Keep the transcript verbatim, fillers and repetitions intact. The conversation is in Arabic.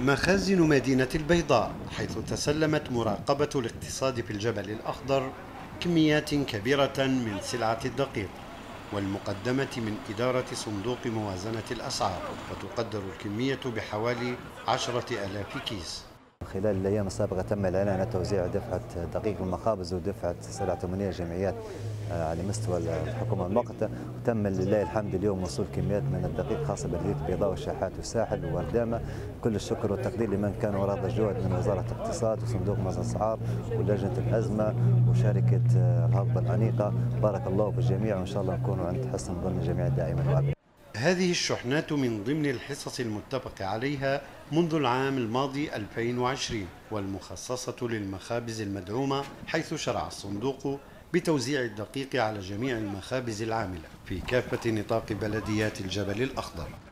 مخازن مدينة البيضاء، حيث تسلمت مراقبة الاقتصاد في الجبل الأخضر كميات كبيرة من سلعة الدقيق والمقدمة من إدارة صندوق موازنة الأسعار، وتقدر الكمية بحوالي عشرة آلاف كيس. خلال الأيام السابقة تم الإعلان عن توزيع دفعة دقيق المخابز ودفعة سلع ثمانية جمعيات على مستوى الحكومة المؤقتة، وتم لله الحمد اليوم وصول كميات من الدقيق خاصة بلدية البيضاء والشاحات والساحل ووردامة. كل الشكر والتقدير لمن كان وراء هذا الجهد من وزارة الاقتصاد وصندوق موازنة الأسعار ولجنة الأزمة وشركة الهضبة الأنيقة. بارك الله في الجميع، وإن شاء الله نكونوا عند حسن ظن الجميع دائما وأبدا. هذه الشحنات من ضمن الحصص المتفق عليها منذ العام الماضي ألفين وعشرين، والمخصصة للمخابز المدعومة، حيث شرع الصندوق بتوزيع الدقيق على جميع المخابز العاملة في كافة نطاق بلديات الجبل الأخضر.